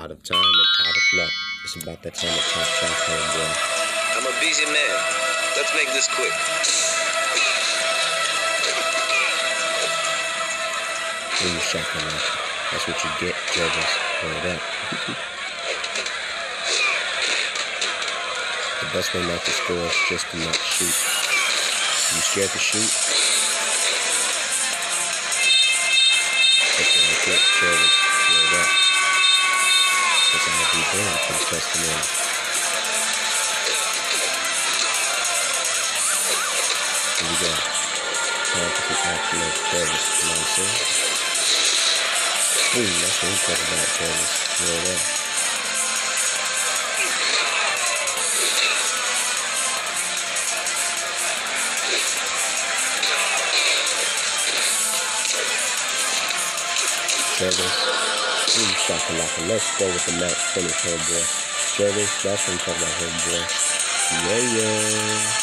Out of time and out of luck. It's about that time to talk shop, homeboy. I'm a busy man. Let's make this quick. Ooh, shakalaka. That's what you get, Jervis. Hold up. The best way not to score is just to not shoot. You scared to shoot? That's what I get, Jervis. Hold up. That's how I be doing for the testimony. Here we go. Time for some action of Jervis. You know what I'm saying? Ooh, that's what we talk about, Jervis. Hold up. Jervis. Ooh, shakalaka. Let's go with the match finish, homeboy. Jervis, that's what I'm talking about, homeboy. Yeah, yeah.